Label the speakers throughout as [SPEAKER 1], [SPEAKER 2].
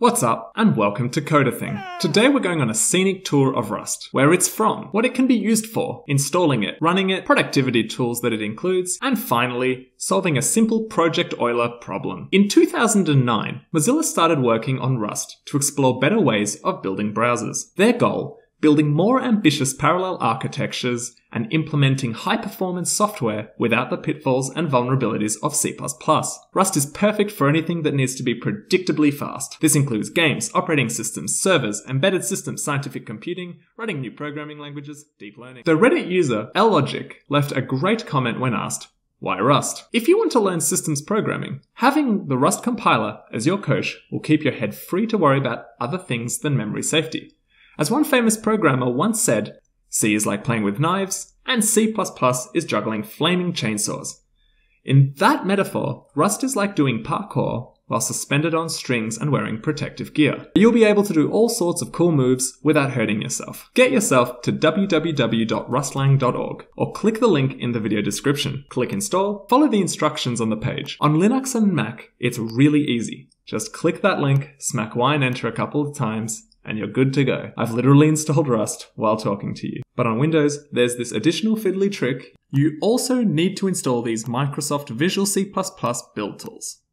[SPEAKER 1] What's up, and welcome to CoderThing. Today we're going on a scenic tour of Rust, where it's from, what it can be used for, installing it, running it, productivity tools that it includes, and finally, solving a simple Project Euler problem. In 2009, Mozilla started working on Rust to explore better ways of building browsers. Their goal, building more ambitious parallel architectures and implementing high-performance software without the pitfalls and vulnerabilities of C++. Rust is perfect for anything that needs to be predictably fast. This includes games, operating systems, servers, embedded systems, scientific computing, writing new programming languages, deep learning. The Reddit user, Logic, left a great comment when asked, why Rust? If you want to learn systems programming, having the Rust compiler as your coach will keep your head free to worry about other things than memory safety. As one famous programmer once said, C is like playing with knives, and C++ is juggling flaming chainsaws. In that metaphor, Rust is like doing parkour while suspended on strings and wearing protective gear. You'll be able to do all sorts of cool moves without hurting yourself. Get yourself to www.rustlang.org or click the link in the video description. Click install, follow the instructions on the page. On Linux and Mac, it's really easy. Just click that link, smack Y and enter a couple of times, and you're good to go. I've literally installed Rust while talking to you. But on Windows, there's this additional fiddly trick. You also need to install these Microsoft Visual C++ build tools.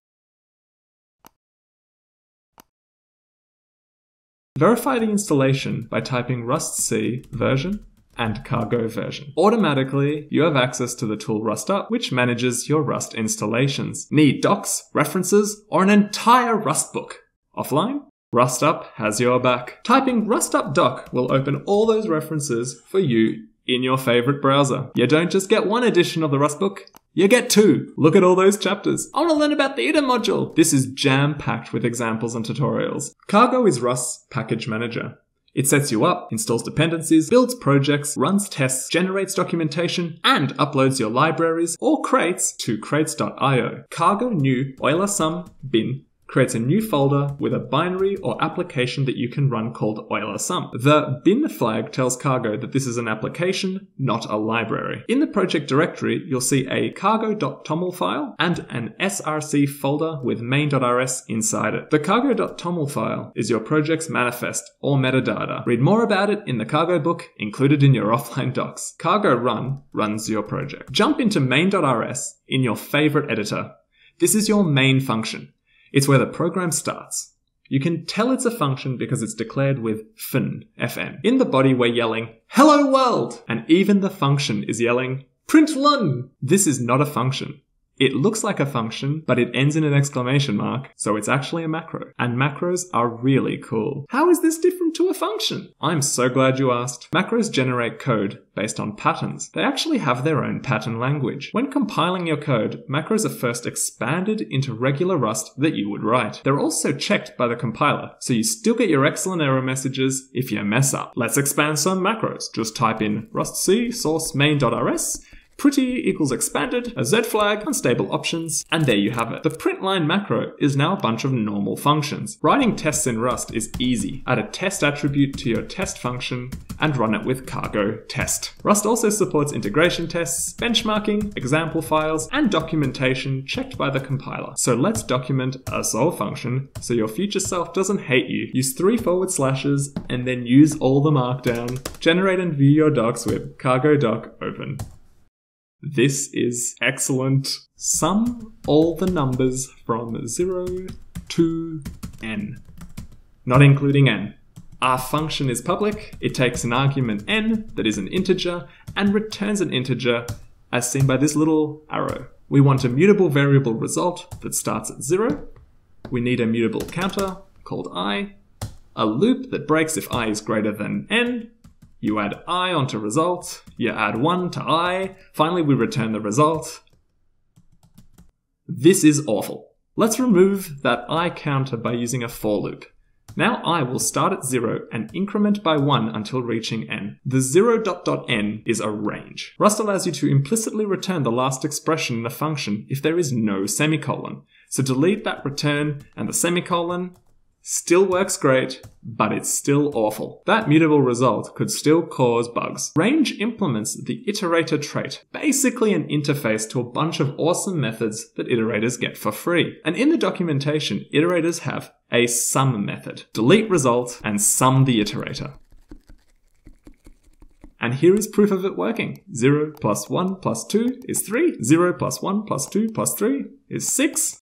[SPEAKER 1] Verify the installation by typing rustc version and cargo version. Automatically, you have access to the tool rustup, which manages your Rust installations. Need docs, references, or an entire Rust book? Offline? Rustup has your back. Typing rustup doc will open all those references for you in your favorite browser. You don't just get one edition of the Rust book, you get two. Look at all those chapters. I want to learn about the IDA module. This is jam-packed with examples and tutorials. Cargo is Rust's package manager. It sets you up, installs dependencies, builds projects, runs tests, generates documentation, and uploads your libraries or crates to crates.io. Cargo new Euler sum bin creates a new folder with a binary or application that you can run called Euler sum. The bin flag tells Cargo that this is an application, not a library. In the project directory, you'll see a cargo.toml file and an src folder with main.rs inside it. The cargo.toml file is your project's manifest or metadata. Read more about it in the Cargo book included in your offline docs. Cargo run runs your project. Jump into main.rs in your favorite editor. This is your main function. It's where the program starts. You can tell it's a function because it's declared with fn, fn. In the body, we're yelling, hello world! And even the function is yelling, println! This is not a function. It looks like a function, but it ends in an exclamation mark, so it's actually a macro. And macros are really cool. How is this different to a function? I'm so glad you asked. Macros generate code based on patterns. They actually have their own pattern language. When compiling your code, macros are first expanded into regular Rust that you would write. They're also checked by the compiler, so you still get your excellent error messages if you mess up. Let's expand some macros. Just type in rustc source main.rs, pretty equals expanded, a Z flag, unstable options, and there you have it. The println macro is now a bunch of normal functions. Writing tests in Rust is easy. Add a test attribute to your test function and run it with cargo test. Rust also supports integration tests, benchmarking, example files, and documentation checked by the compiler. So let's document a solve function so your future self doesn't hate you. Use 3 forward slashes and then use all the markdown. Generate and view your docs with cargo doc open. This is excellent. Sum all the numbers from 0 to n, not including n. Our function is public. It takes an argument n that is an integer and returns an integer as seen by this little arrow. We want a mutable variable result that starts at 0. We need a mutable counter called I, a loop that breaks if I is greater than n. You add I onto result, you add 1 to I, finally we return the result. This is awful. Let's remove that I counter by using a for loop. Now I will start at 0 and increment by 1 until reaching n. The 0.n is a range. Rust allows you to implicitly return the last expression in a function if there is no semicolon. So delete that return and the semicolon, still works great, but it's still awful. That mutable result could still cause bugs. Range implements the iterator trait, basically an interface to a bunch of awesome methods that iterators get for free. And in the documentation, iterators have a sum method. Delete result and sum the iterator. And here is proof of it working. 0 plus 1 plus 2 is 3. 0 plus 1 plus 2 plus 3 is 6.